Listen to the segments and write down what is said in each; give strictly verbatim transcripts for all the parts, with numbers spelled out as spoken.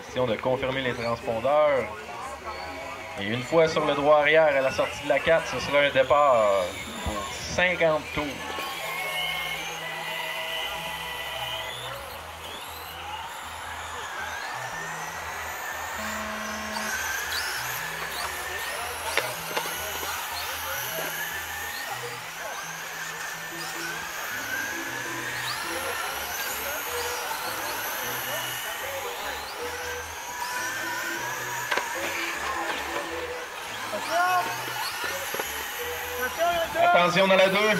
Question de confirmer les transpondeurs. Et une fois sur le droit arrière à la sortie de la quatre, ce sera un départ pour cinquante tours. Attention dans la deux.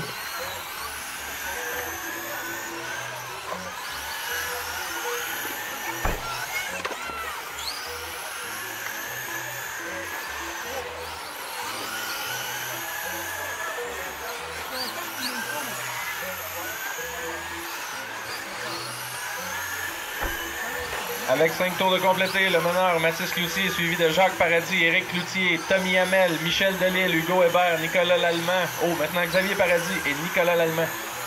Avec cinq tours de compléter, le meneur Mathis Cloutier, suivi de Jacques Paradis, Éric Cloutier, Tommy Hamel, Michel Delisle, Hugo Hébert, Nicolas Lallemand. Oh, maintenant Xavier Paradis et Nicolas Lallemand.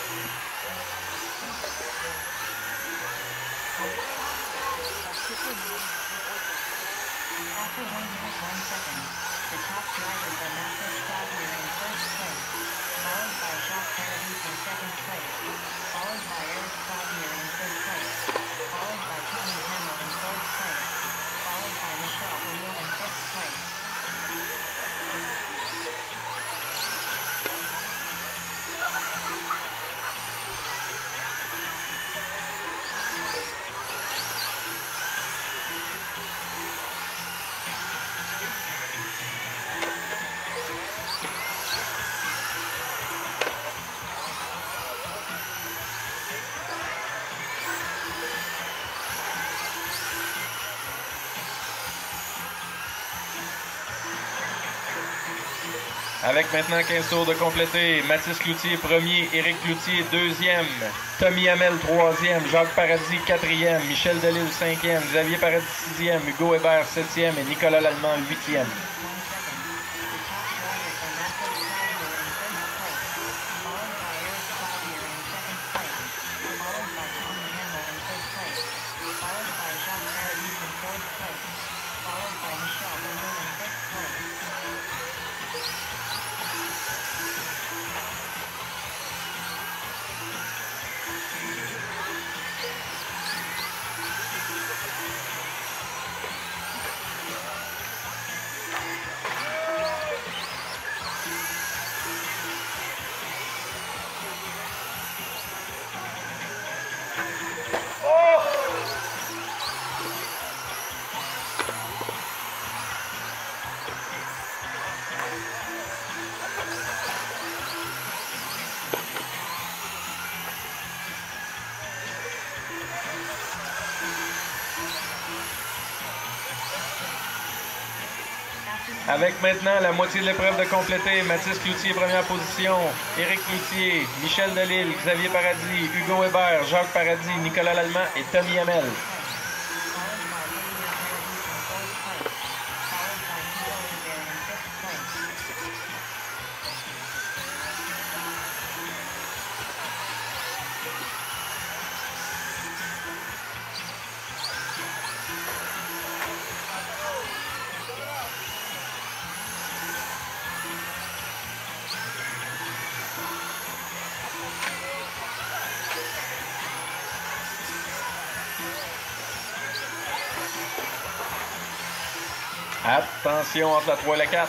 Avec maintenant quinze tours de compléter, Mathis Cloutier premier, Éric Cloutier deuxième, Tommy Hamel troisième, Jacques Paradis quatrième, Michel Delisle cinquième, Xavier Paradis sixième, Hugo Hébert septième et Nicolas Lallemand huitième. Avec maintenant la moitié de l'épreuve de compléter, Mathis Cloutier première position, Éric Cloutier, Michel Delisle, Xavier Paradis, Hugo Hébert, Jacques Paradis, Nicolas Lallemand et Tommy Hamel. Attention entre la trois et la quatre.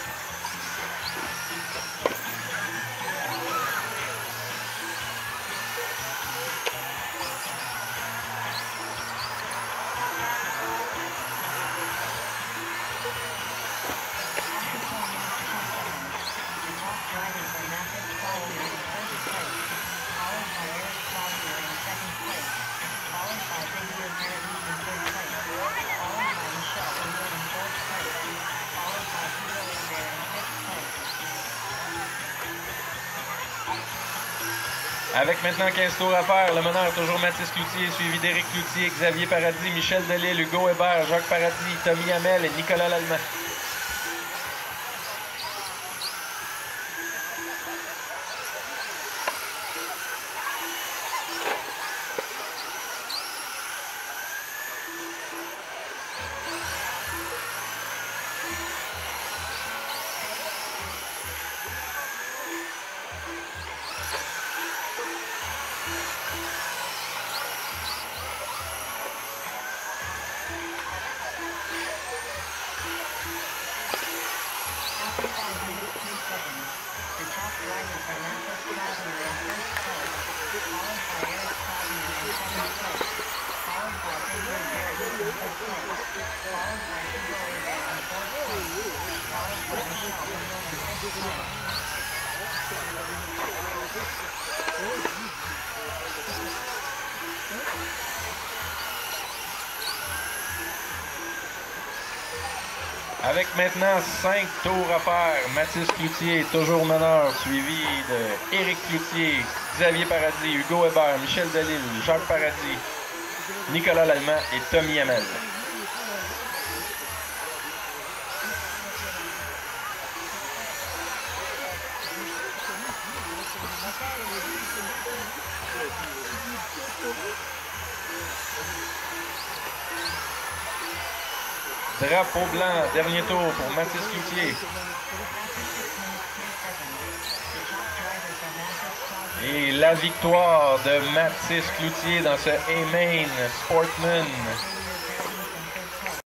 Avec maintenant quinze tours à faire, le meneur toujours Mathis Cloutier, suivi d'Éric Cloutier, Xavier Paradis, Michel Delisle, Hugo Hébert, Jacques Paradis, Tommy Hamel et Nicolas Lallemand. Avec maintenant cinq tours à faire, Mathis Cloutier, toujours meneur, suivi de Éric Cloutier, Xavier Paradis, Hugo Hébert, Michel Delisle, Jacques Paradis, Nicolas Lallemand et Tommy Hamel. Drapeau blanc, dernier tour pour Mathis Cloutier. Et la victoire de Mathis Cloutier dans ce A-Main Sportman